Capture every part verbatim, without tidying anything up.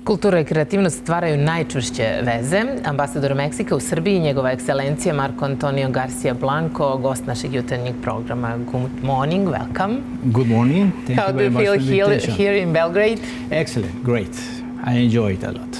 Kultura i kreativnost stvaraju najčvršće veze. Ambasador Meksika u Srbiji, njegova ekscelencija Marco Antonio Garcia Blanco, gost našeg jutarnjeg programa. Good morning, welcome. Good morning. Thank How you do very you much feel for the here, invitation. here in Belgrade? Excellent, great. I enjoy it a lot.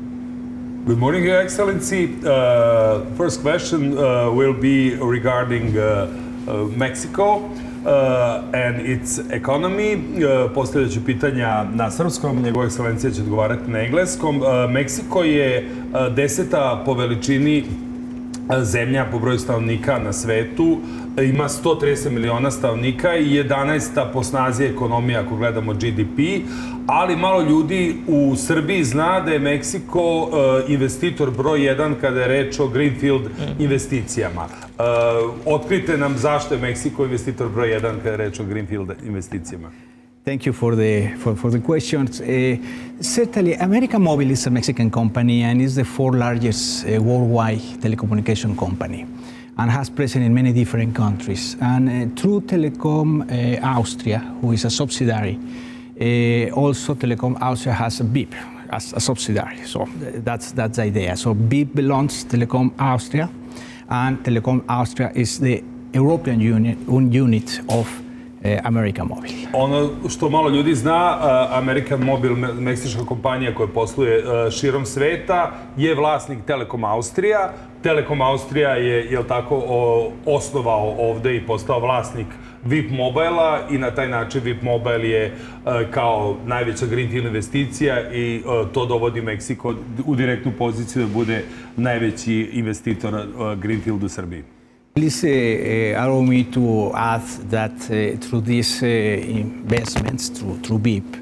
Good morning, Your Excellency. Uh, first question uh, will be regarding uh, uh, Mexico uh, and its economy. Uh, Postavljat ću pitanja na srpskom, njegova ekscelencija će odgovarati na engleskom. Uh, Meksiko je uh, deseta po veličini zemlja po broju stanovnika na svetu, ima sto trideset miliona stanovnika i jedanaesta po snazi ekonomije ako gledamo G D P, ali malo ljudi u Srbiji zna da je Meksiko uh, investitor broj jedan kada je reč o Greenfield investicijama. Uh, otkrite nam zašto je Meksiko investitor broj jedan kada je reč o Greenfield investicijama. Thank you for the for, for the questions. Uh, certainly, American Mobile is a Mexican company and is the fourth largest uh, worldwide telecommunication company, and has presence in many different countries. And uh, through Telecom uh, Austria, who is a subsidiary, uh, also Telecom Austria has a B I P as a subsidiary. So that's that's the idea. So B I P belongs to Telecom Austria, and Telecom Austria is the European unit, unit of American Mobile. Ono što malo ljudi zna, American Mobile, meksička kompanija koja posluje širom sveta, je vlasnik Telekom Austrija. Telekom Austrija je, jel tako, osnovao ovde i postao vlasnik V I P Mobile-a i na taj način V I P Mobile je kao najveća Greenfield investicija i to dovodi Meksiko u direktnu poziciju da bude najveći investitor Greenfield u Srbiji. Please uh, allow me to add that uh, through these uh, investments, through, through B I P, uh,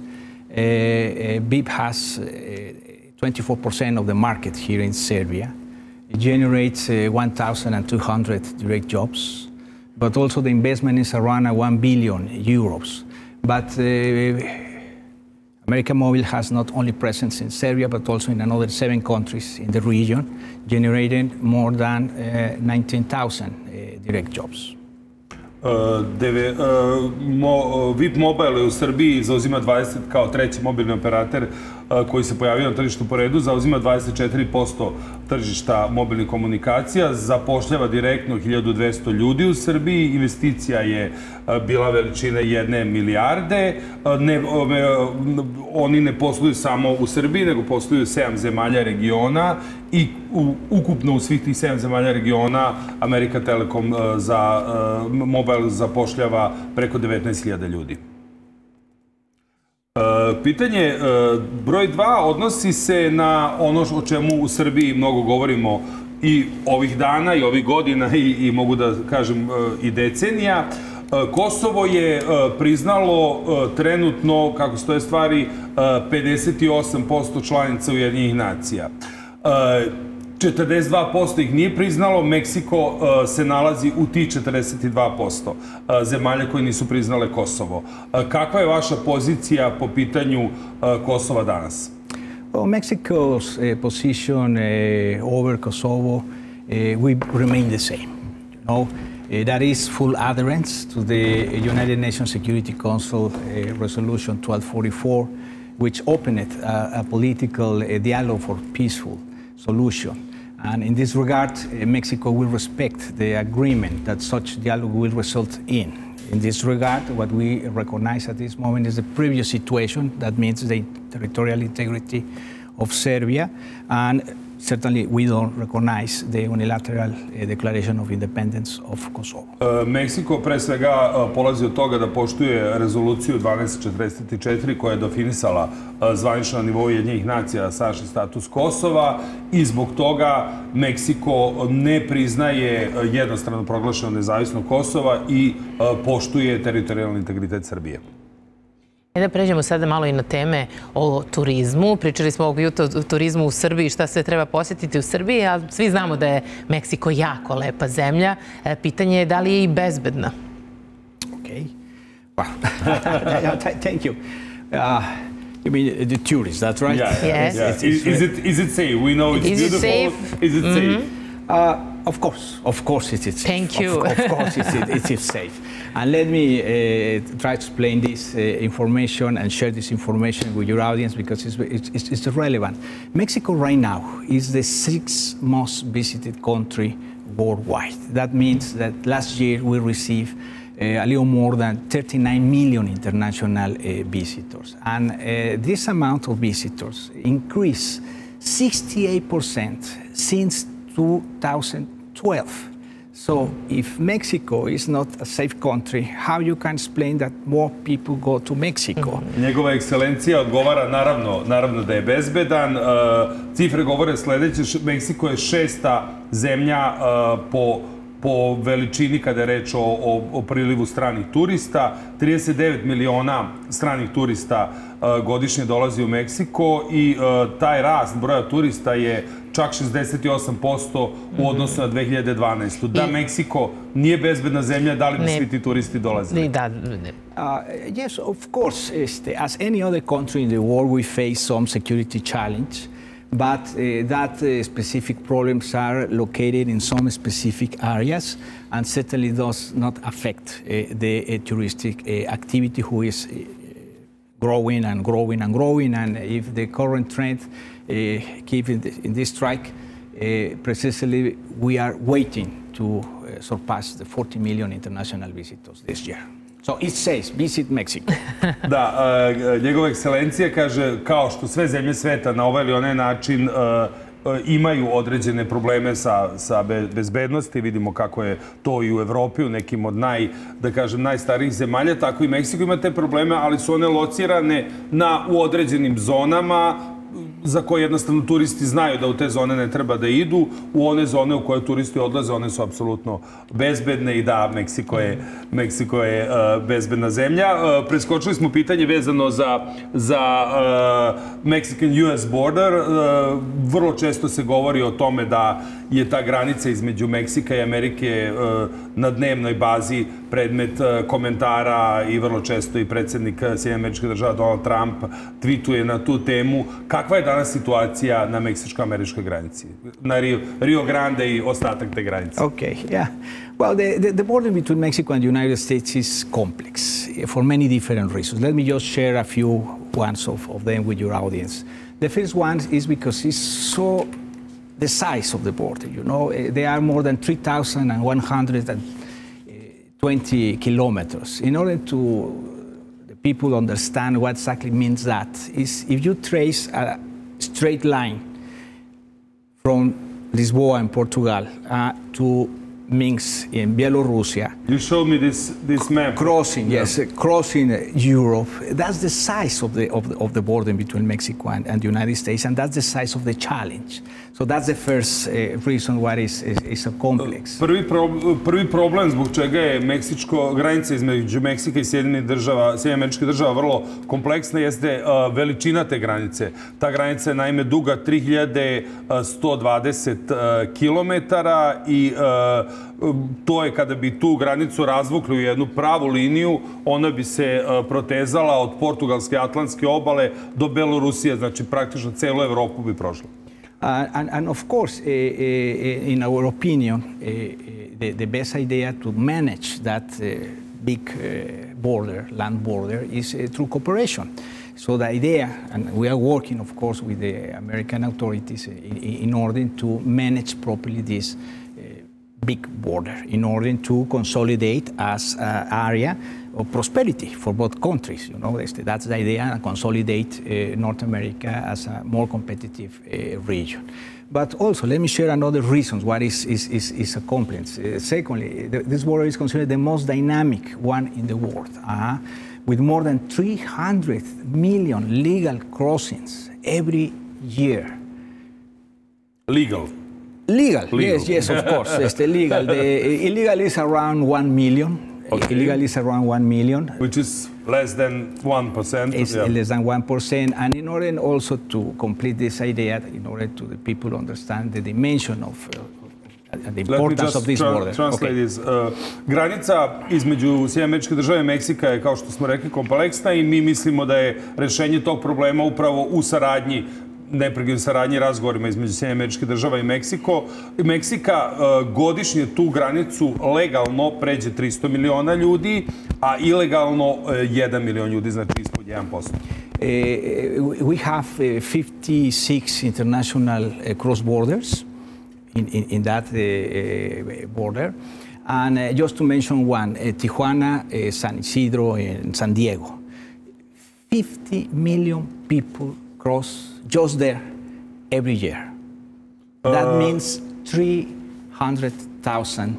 uh, B I P has uh, twenty-four percent of the market here in Serbia. It generates uh, one thousand two hundred direct jobs, but also the investment is around one billion euros. But uh, American Mobile has not only presence in Serbia, but also in another seven countries in the region, generating more than uh, nineteen thousand uh, direct jobs. Uh, deve, uh, mo, V I P Mobile u Srbiji zauzima dvadeset, kao treći mobilni operator uh, koji se pojavio na tržištu po redu, zauzima dvadeset četiri posto tržišta mobilnih komunikacija, zapošljava direktno hiljadu dvesta ljudi u Srbiji, investicija je uh, bila veličine jedne milijarde. Uh, ne, uh, oni ne posluju samo u Srbiji, nego posluju u sedam zemalja regiona i u, ukupno u svih tih sedam zemalja regiona Amerika Telekom uh, za uh, mobile zapošljava preko devetnaest hiljada ljudi. Pitanje broj dva odnosi se na ono o čemu u Srbiji mnogo govorimo i ovih dana i ovih godina i, i mogu da kažem i decenija. Kosovo je priznalo trenutno, kako stoje stvari, pedeset osam posto članica Ujedinjenih nacija. četrdeset dva posto ih nije priznalo, Meksiko uh, se nalazi u tih četrdeset dva posto uh, zemalja koje nisu priznale Kosovo. Uh, kakva je vaša pozicija po pitanju uh, Kosova danas? Well, Mexico's uh, position uh, over Kosovo uh, will remain the same. You know, uh, that is full adherence to the United Nations Security Council uh, Resolution twelve forty-four, which opened a, a political uh, dialogue for peaceful solution. And in this regard, uh, Mexico will respect the agreement that such dialogue will result in. In this regard, what we recognize at this moment is the previous situation. That means the territorial integrity of Serbia. And certainly we don't recognize the unilateral uh, declaration of independence of Kosovo. Uh, Meksiko pre svega uh, polazi od toga da poštuje rezoluciju dvanaest četrdeset četiri koja je definisala uh, zvanično na nivou Ujedinjenih nacija sadašnji status Kosova i zbog toga Meksiko ne priznaje uh, jednostrano proglašeno nezavisno Kosova i uh, poštuje teritorijalni integritet Srbije. Da pređemo sada malo i na teme o turizmu. Pričali smo ovog jutra o turizmu u Srbiji, šta se treba posjetiti u Srbiji, a svi znamo da je Meksiko jako lepa zemlja. Pitanje je da li je i bezbedna? Okay. Well, thank you. Uh, you mean the tourists, that's right? Yeah, yes. Yeah. Is, is, it, is it safe? We know it's is beautiful. It safe? Is it safe? Mm-hmm. uh, Of course, of course it is safe. Thank you. Of, of course it is, it is safe. And let me uh, try to explain this uh, information and share this information with your audience because it's, it's, it's relevant. Mexico right now is the sixth most visited country worldwide. That means that last year we received uh, a little more than thirty-nine million international uh, visitors. And uh, this amount of visitors increased sixty-eight percent since two thousand twelve. So if Mexico is not a safe country, how you can explain that more people go to Mexico? Njegova ekscelencija odgovara naravno, naravno da je bezbedan. Cifre govore sljedeće, Meksiko je šesta zemlja po po veličini kada je reč o, o, o prilivu stranih turista. trideset devet miliona stranih turista uh, godišnje dolazi u Meksiko i uh, taj rast broja turista je čak šezdeset osam posto u odnosu na dve hiljade dvanaestu. Da Meksiko nije bezbedna zemlja, da li bi svi ti turisti dolazili? Da, Uh, yes, of course. As any other country in the world, we face some security challenge. But uh, that uh, specific problems are located in some specific areas and certainly does not affect uh, the uh, touristic uh, activity who is uh, growing and growing and growing. And if the current trend uh, keeps in, in this track, uh, precisely we are waiting to uh, surpass the forty million international visitors this year. So it says, visit Mexico. Da, uh, njegova ekscelencija kaže, kao što sve zemlje sveta na ovaj ili onaj način uh, uh, imaju određene probleme sa, sa bezbednosti. Vidimo kako je to i u Evropi, u nekim od naj, da kažem, najstarijih zemalja. Tako i Meksiko ima te probleme, ali su one locirane na, u određenim zonama za koje jednostavno turisti znaju da u te zone ne treba da idu. U one zone u koje turisti odlaze, one su apsolutno bezbedne i da, Meksiko je, Meksiko je uh, bezbedna zemlja. Uh, preskočili smo pitanje vezano za, za uh, Mexican-U S border. Uh, vrlo često se govori o tome da je ta granica između Meksika i Amerike uh, na dnevnoj bazi predmet uh, komentara i vrlo često i predsjednik Sjedinjenih Američkih Država Donald Trump tweetuje na tu temu. Kakva je danas situacija na meksičko-američkoj granici? Na Rio, Rio Grande i ostatak te granice. Okay, yeah. Well, the, the, the border between Mexico and the United States is complex for many different reasons. Let me just share a few ones of, of them with your audience. The first one is because it's so the size of the border. You know, there are more than three thousand one hundred twenty kilometers. In order to people understand what exactly means that, is if you trace a straight line from Lisboa in Portugal uh, to Minsk in Belarus. You showed me this this map. Crossing, yes, yeah. uh, crossing uh, Europe. That's the size of the of the, of the border between Mexico and, and the United States, and that's the size of the challenge. So that's the first uh, reason why it's, it's, it's so complex. Prvi, pro, prvi problem zbog čega je Meksičko, granica između Meksika i Sjedinjenih država, Sjedinjenih Američkih Država vrlo kompleksna jeste uh, veličina te granice. Ta granica je naime duga tri hiljade sto dvadeset kilometara i uh, to je kada bi tu granicu razvukli u jednu pravu liniju, ona bi se uh, protezala od portugalske atlantske obale do Belorusije, znači praktično celu Evropu bi prošla. Uh, and, and of course, uh, uh, in our opinion, uh, the, the best idea to manage that uh, big uh, border, land border, is uh, through cooperation. So the idea, and we are working, of course, with the American authorities in, in order to manage properly this uh, big border, in order to consolidate as an area of prosperity for both countries. You know, that's the idea, and consolidate uh, North America as a more competitive uh, region. But also, let me share another reason why is is is, is a complex. Uh, secondly, the, this border is considered the most dynamic one in the world, uh, with more than three hundred million legal crossings every year. Legal. Legal, legal. yes, yes, of course. It's the legal. The illegal is around one million. Okay. Illegal is around one million. Which is less than one percent. It's yeah. less than one percent. And in order also to complete this idea, in order to the people understand the dimension of uh, the importance of this tra border. Translate okay. this. Uh, granica između Sjedinjenih Američkih Država i Meksika je, kao što smo rekli, kompleksna i mi mislimo da je rešenje tog problema upravo u saradnji neprekidnoj saradnji i razgovorima između Sjedinjenih Američkih Država i Meksiko. Meksika godišnje tu granicu legalno pređe tristo miliona ljudi, a ilegalno jedan milion ljudi, znači ispod jedan posto. Uh, we have uh, fifty-six international uh, cross borders in, in, in that uh, border. And uh, just to mention one, uh, Tijuana, uh, San Isidro, and San Diego. fifty million people cross just there every year. That uh, means three hundred thousand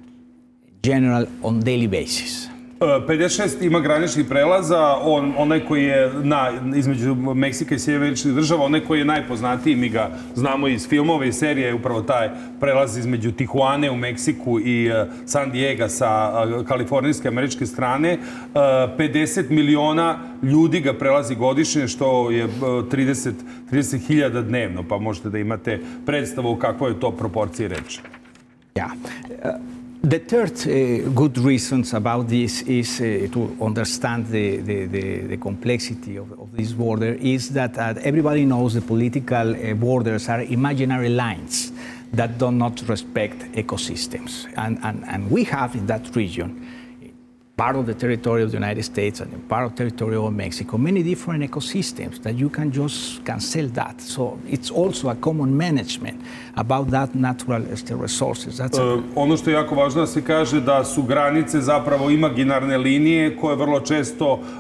general on daily basis. pedeset šest ima graničnih prelaza, on, onaj koji je na, između Meksika i Sjedinjenih Američkih Država, onaj koji je najpoznatiji, mi ga znamo iz filmova i serije, je upravo taj prelaz između Tijuane u Meksiku i uh, San Diego sa uh, kalifornijske američke strane. Uh, pedeset miliona ljudi ga prelazi godišnje, što je uh, trideset hiljada dnevno, pa možete da imate predstavu kako je to proporcije reči. Yeah. Uh, The third uh, good reasons about this is uh, to understand the, the, the, the complexity of, of this border is that uh, everybody knows the political uh, borders are imaginary lines that do not respect ecosystems. And, and, and we have in that region, part of the territory of the United States and part of the territory of Mexico, many different ecosystems that you can just cancel that. So it's also a common management about that natural resources. That's uh, ono što je jako važno da se kaže da su granice zapravo imaginarne linije koje vrlo često uh,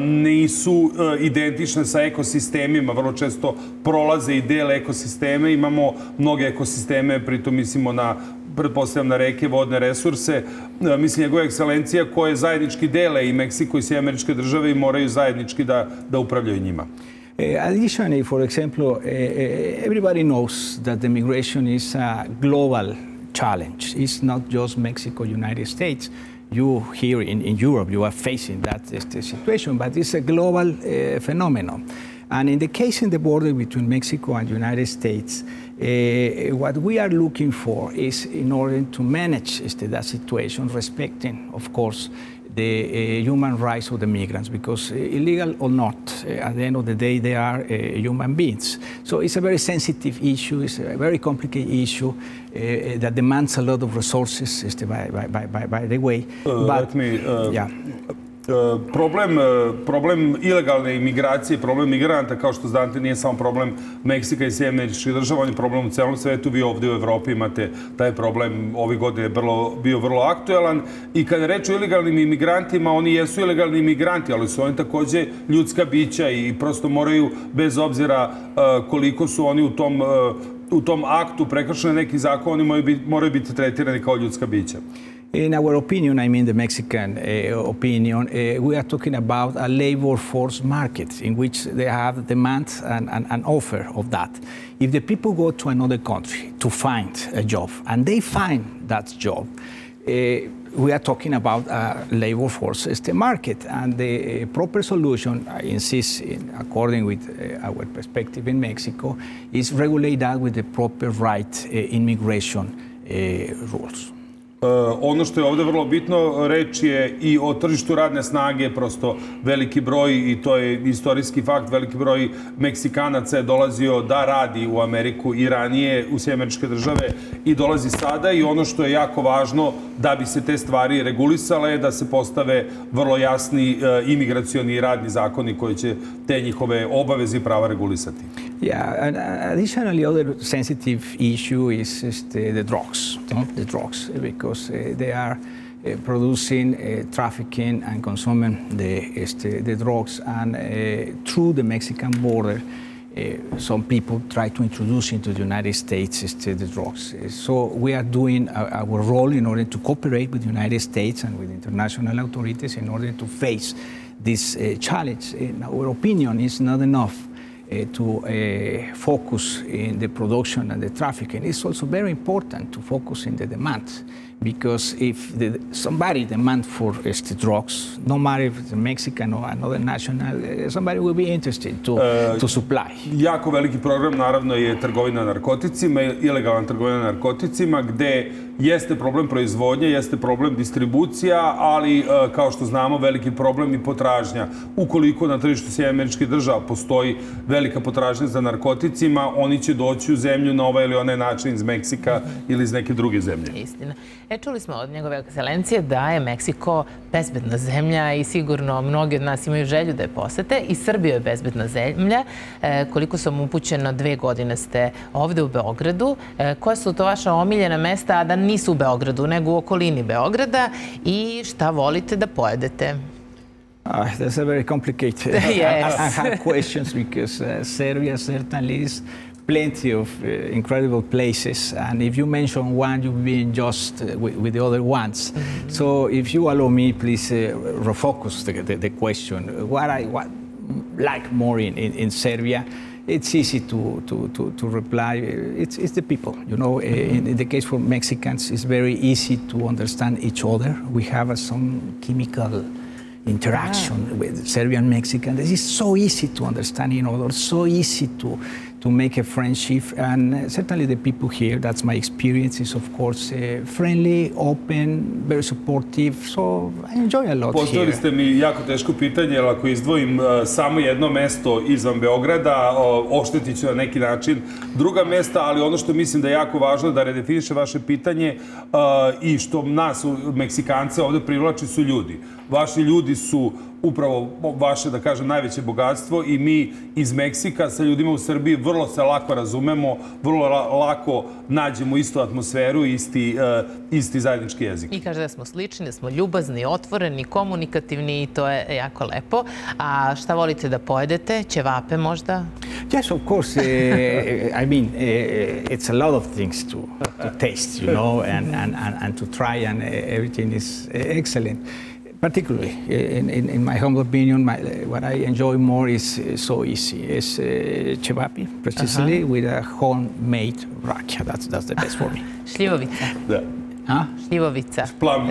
nisu uh, identične sa ekosistemima, vrlo često prolaze i dele ekosisteme. Imamo mnoge ekosisteme, pritom mislimo na pretpostavljam na reke, vodne resurse. Mislim, njegova ekscelencija koje zajednički dele i Meksiko i Sjedinjene Američke Države i moraju zajednički da, da upravljaju njima. Uh, additionally, for example, uh, everybody knows that the migration is a global challenge. It's not just Mexico, United States. You here in, in Europe, you are facing that uh, situation, but it's a global uh, phenomenon. And in the case in the border between Mexico and the United States, uh, what we are looking for is in order to manage uh, that situation, respecting, of course, the uh, human rights of the migrants, because uh, illegal or not, uh, at the end of the day, they are uh, human beings. So it's a very sensitive issue, it's a very complicated issue uh, that demands a lot of resources, uh, by, by, by, by the way. Uh, but, let me, uh, yeah. Uh, problem, uh, problem ilegalne imigracije, problem migranta, kao što znate, nije samo problem Meksika i Sjedinjenih Američkih Država, on je problem u celom svetu. Vi ovdje u Evropi imate taj problem, ove godine je vrlo, bio vrlo aktuelan. I kada reč o ilegalnim imigrantima, oni jesu ilegalni imigranti, ali su oni također ljudska bića i prosto moraju, bez obzira uh, koliko su oni u tom, uh, u tom aktu prekršeni neki zakon, oni moraju biti, moraju biti tretirani kao ljudska bića. In our opinion, I mean the Mexican uh, opinion, uh, we are talking about a labor force market in which they have demand and, and, and offer of that. If the people go to another country to find a job and they find that job, uh, we are talking about a labor force market, and the uh, proper solution, I insist, in, according with uh, our perspective in Mexico, is regulate that with the proper right uh, immigration uh, rules. Uh, ono što je ovdje vrlo bitno, reč je i o tržištu radne snage, prosto veliki broj, i to je istorijski fakt, veliki broj Meksikanaca je dolazio da radi u Ameriku i ranije u Sjedinjene Američke Države i dolazi sada, i ono što je jako važno da bi se te stvari regulisale je da se postave vrlo jasni uh, imigracioni i radni zakoni koji će te njihove obaveze i prava regulisati. Yeah, and additionally, other sensitive issue is, is the, the drugs, no? the drugs, because uh, they are uh, producing, uh, trafficking, and consuming the, uh, the drugs, and uh, through the Mexican border, uh, some people try to introduce into the United States uh, the drugs. So we are doing our, our role in order to cooperate with the United States and with international authorities in order to face this uh, challenge. In our opinion, it's not enough Uh, to uh, focus in the production and the trafficking. It's also very important to focus in the demand, Because if the, somebody demand for uh, drugs, no matter if it's a Mexican or another national, uh, somebody will be interested to, uh, to supply. Jako veliki program naravno je trgovina narkoticima, ilegalna trgovina narkoticima, gde jeste problem proizvodnje, jeste problem distribucija, ali uh, kao što znamo veliki problem i potražnja. Ukoliko na tržištu Sjedinjenih Američkih Država postoji velika potražnja za narkoticima, oni će doći u zemlju na ovaj ili onaj način iz Meksika ili iz neke druge zemlje. Istina. E, čuli smo od njegove ekscelencije da je Meksiko bezbedna zemlja i sigurno mnogi od nas imaju želju da je posete. I Srbija je bezbedna zemlja. E, koliko sam upućena, dve godine ste ovde u Beogradu. E, koje su to vaša omiljena mesta, a da nisu u Beogradu, nego u okolini Beograda? I šta volite da pojedete? Uh, that's a very complicated Yes. I have questions because uh, Serbia certainly is plenty of uh, incredible places, and if you mention one, you've been just uh, with, with the other ones. Mm-hmm. So if you allow me, please uh, refocus the, the, the question. What I what like more in, in, in Serbia, it's easy to, to, to, to reply. It's, it's the people. You know, mm-hmm. in, in the case for Mexicans, it's very easy to understand each other. We have uh, some chemical interaction ah. with Serbian Mexicans. It's so easy to understand in others, so easy to to make a friendship, and uh, certainly the people here, that's my experience, is of course uh, friendly, open, very supportive, so I enjoy a lot here. Postavili ste mi jako teško pitanje, jer ako izdvojim uh, samo jedno mesto izvan Beograda, uh, oštetit ću na neki način druga mesta, ali ono što mislim da je jako važno da redefiniše vaše pitanje uh, i što nas, Meksikance, ovde privlači su ljudi. Vaši ljudi su upravo vaše, da kažem, najveće bogatstvo i mi iz Meksika sa ljudima u Srbiji vrlo se lako razumemo, vrlo lako nađemo istu atmosferu i isti, uh, isti zajednički jezik. I kaže da smo slični, da smo ljubazni, otvoreni, komunikativni i to je jako lepo. A šta volite da pojedete? Ćevape možda? Yes, of course. Uh, I mean, uh, it's a lot of things to, to taste, you know, and, and, and, and to try, and everything is excellent. Particularly, in, in, in my humble opinion, my, what I enjoy more is uh, so easy. It's uh, cevapi, precisely, uh-huh. with a homemade rakia. That's, that's the best for me. Šljivovica. Da. Ha? Šljivovica. Plavno.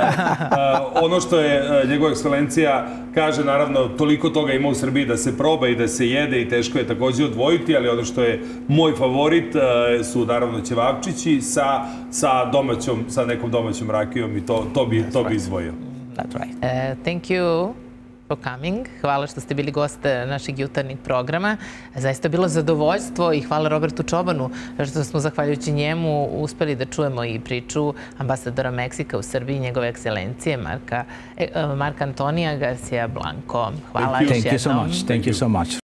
Ono što je njegova ekscelencija kaže, naravno, toliko toga ima u Srbiji da se proba i da se jede i teško je također odvojiti, ali ono što je moj favorit su, naravno, ćevapčići sa, sa, domaćom, sa nekom domaćom rakijom i to, to bi, to bi izdvojio. That's right. Uh, thank you for coming. Hvala što ste bili goste našeg jutarnjeg programa. Zaista je bilo zadovoljstvo i hvala Robertu Čobanu što smo, zahvaljujući njemu, uspeli da čujemo i priču ambasadora Meksika u Srbiji, njegove ekscelencije Marka, eh, Marka Antonija Garcia Blanco. Hvala još jednom. Thank you so much. Thank you so much.